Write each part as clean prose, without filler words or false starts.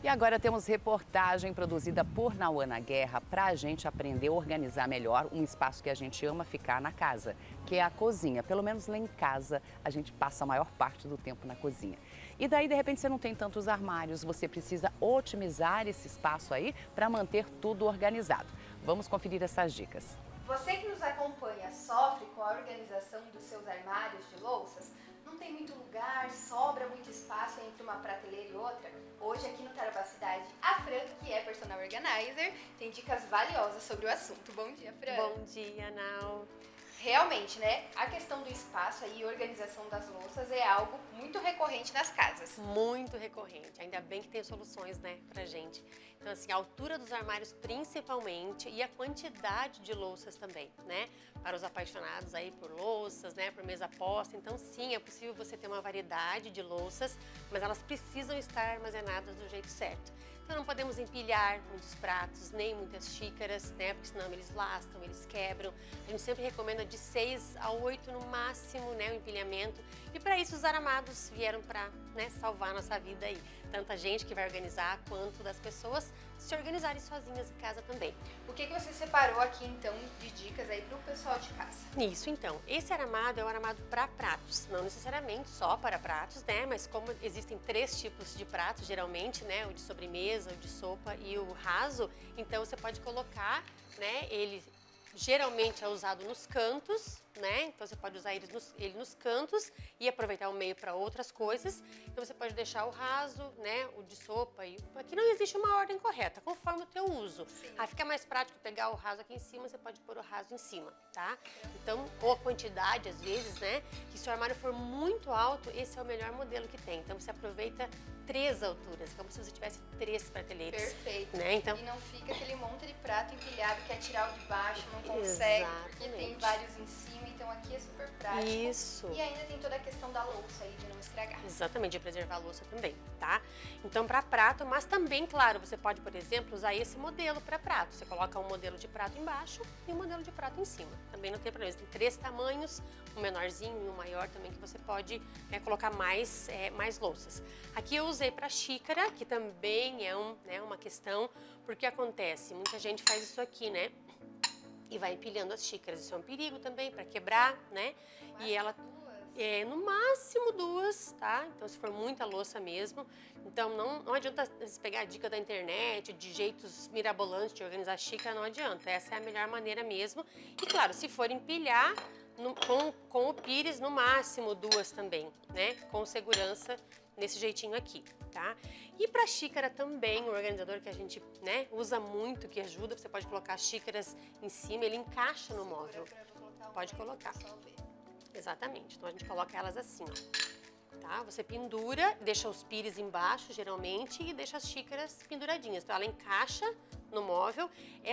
E agora temos reportagem produzida por Nauana Guerra para a gente aprender a organizar melhor um espaço que a gente ama ficar na casa, que é a cozinha. Pelo menos lá em casa a gente passa a maior parte do tempo na cozinha. E daí, de repente, você não tem tantos armários, você precisa otimizar esse espaço aí para manter tudo organizado. Vamos conferir essas dicas. Você que nos acompanha sofre com a organização dos seus armários de louças? Não tem muito lugar, sobra muito espaço entre uma prateleira e outra? Hoje aqui no Tarabacidade, a Fran, que é personal organizer, tem dicas valiosas sobre o assunto. Bom dia, Fran! Bom dia, Nau! Realmente, né? A questão do espaço e organização das louças é algo muito recorrente nas casas. Muito recorrente, ainda bem que tem soluções, né, pra gente. Então, assim, a altura dos armários principalmente e a quantidade de louças também, né? Para os apaixonados aí por louças, né, por mesa posta. Então, sim, é possível você ter uma variedade de louças, mas elas precisam estar armazenadas do jeito certo. Então, não podemos empilhar muitos pratos, nem muitas xícaras, né? Porque senão eles lascam, eles quebram. A gente sempre recomenda de 6 a 8 no máximo, né, o empilhamento. E para isso os aramados vieram para, né, salvar a nossa vida aí. Tanto a gente que vai organizar, quanto das pessoas se organizarem sozinhas em casa também. O que você separou aqui, então, de dicas aí para o pessoal de casa? Isso, então. Esse aramado é um aramado para pratos. Não necessariamente só para pratos, né? Mas como existem 3 tipos de pratos, geralmente, né? O de sobremesa, o de sopa e o raso. Então, você pode colocar, né? Ele geralmente é usado nos cantos, né? Então você pode usar ele nos cantos e aproveitar o meio para outras coisas. Então você pode deixar o raso, né? O de sopa e aqui não existe uma ordem correta, conforme o teu uso. Ah, fica mais prático pegar o raso aqui em cima, você pode pôr o raso em cima, tá? Então, ou a quantidade às vezes, né? Que se o armário for muito alto, esse é o melhor modelo que tem. Então você aproveita 3 alturas, como se você tivesse 3 prateleiras. Perfeito. Né? Então, e não fica aquele monte de prato empilhado, quer tirar o de baixo, não consegue, porque tem vários em cima, então aqui é super prático. Isso. E ainda tem toda a questão da louça aí, de não estragar. Exatamente, de preservar a louça também, tá? Então, para prato, mas também, claro, você pode, por exemplo, usar esse modelo para prato. Você coloca um modelo de prato embaixo e um modelo de prato em cima. Também não tem problema. Tem 3 tamanhos, um menorzinho e um maior também, que você pode colocar mais louças. Aqui eu usei para xícara, que também é uma questão, porque acontece, muita gente faz isso aqui, né? E vai empilhando as xícaras. Isso é um perigo também para quebrar, né? E ela no máximo 2, tá? Então se for muita louça mesmo. Então não adianta pegar a dica da internet, de jeitos mirabolantes de organizar a xícara, não adianta. Essa é a melhor maneira mesmo. E claro, se for empilhar com o pires, no máximo 2 também, né? Com segurança nesse jeitinho aqui, tá? E para xícara também, um organizador que a gente, né, usa muito, que ajuda, você pode colocar xícaras em cima, ele encaixa no móvel. Pode colocar. Exatamente. Então a gente coloca elas assim, ó. Tá? Você pendura, deixa os pires embaixo, geralmente, e deixa as xícaras penduradinhas. Então ela encaixa no móvel.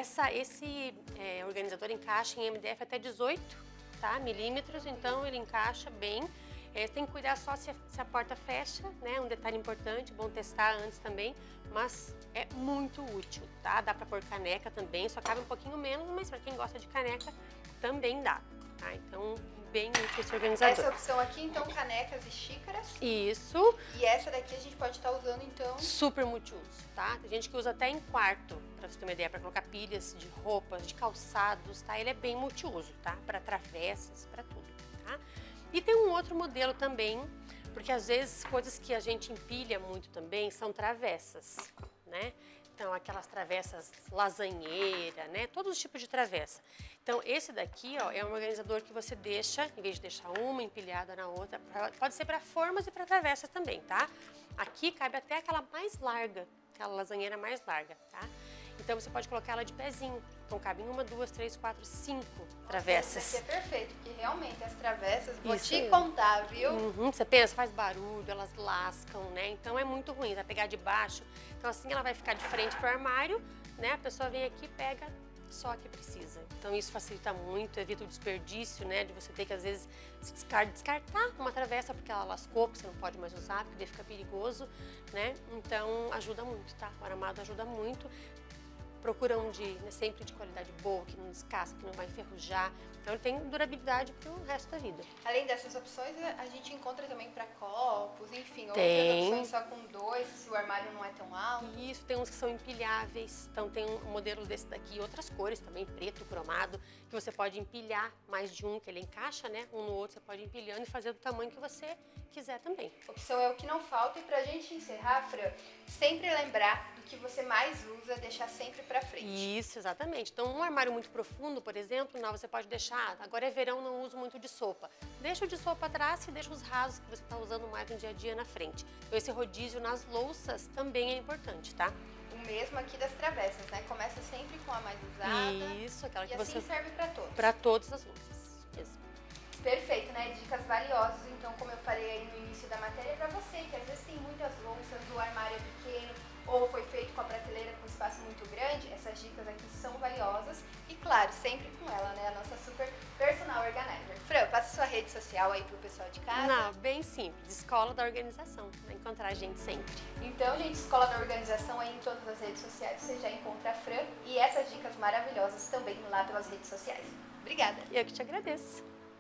Esse organizador encaixa em MDF até 18, tá? Milímetros, então ele encaixa bem. Tem que cuidar só se a porta fecha, né? Um detalhe importante, bom testar antes também, mas é muito útil, tá? Dá pra pôr caneca também, só cabe um pouquinho menos, mas pra quem gosta de caneca também dá, tá? Então, bem útil esse organizador. Essa opção aqui, então, canecas e xícaras. Isso. E essa daqui a gente pode estar usando, então... Super multiuso, tá? Tem gente que usa até em quarto, pra você ter uma ideia, pra colocar pilhas de roupas, de calçados, tá? Ele é bem multiuso, tá? Pra travessas, pra tudo, tá? E tem um outro modelo também, porque às vezes coisas que a gente empilha muito também são travessas, né? Então aquelas travessas lasanheira, né? Todos os tipos de travessa. Então esse daqui, ó, é um organizador que você deixa, em vez de deixar uma empilhada na outra, pode ser para formas e para travessas também, tá? Aqui cabe até aquela mais larga, aquela lasanheira mais larga, tá? Então você pode colocar ela de pezinho. Então cabe 1, 2, 3, 4, 5 travessas. Esse aqui é perfeito, porque realmente as travessas, vou te contar, viu? Você pensa, faz barulho, elas lascam, né? Então é muito ruim, vai pegar de baixo. Então assim ela vai ficar de frente pro armário, né? A pessoa vem aqui e pega só que precisa. Então isso facilita muito, evita o desperdício, né? De você ter que às vezes descartar uma travessa porque ela lascou, porque você não pode mais usar, porque daí fica perigoso, né? Então ajuda muito, tá? O aramado ajuda muito. procura um sempre de qualidade boa, que não descasca, que não vai enferrujar. Então ele tem durabilidade para o resto da vida. Além dessas opções, a gente encontra também para copos, enfim, Tem. outras opções só com 2, se o armário não é tão alto. Isso, tem uns que são empilháveis, então tem um modelo desse daqui, outras cores também, preto, cromado, que você pode empilhar mais de um, que ele encaixa, né, um no outro, você pode ir empilhando e fazer do tamanho que você quiser também. Opção é o que não falta, e pra gente encerrar, Fran, sempre lembrar do que você mais usa, deixar sempre pra frente. Isso, exatamente. Então, um armário muito profundo, por exemplo, não, você pode deixar, agora é verão, não uso muito de sopa. Deixa o de sopa atrás e deixa os rasos que você está usando mais no dia a dia na frente. Então, esse rodízio nas louças também é importante, tá? O mesmo aqui das travessas, né? Começa sempre com a mais usada. Isso, aquela que e você... assim serve pra todos. Para todas as louças, mesmo. Perfeito, né? Dicas valiosas. Então, como eu falei aí no início da matéria, para você que às vezes tem muitas louças, o armário é pequeno ou foi feito com a prateleira com espaço muito grande, essas dicas aqui são valiosas. E claro, sempre com ela, né? A nossa super personal organizer. Fran, passa sua rede social aí pro pessoal de casa. Não, bem simples. Escola da Organização. Vai encontrar a gente sempre. Então, gente, Escola da Organização aí em todas as redes sociais, você já encontra a Fran e essas dicas maravilhosas também lá pelas redes sociais. Obrigada! Eu que te agradeço.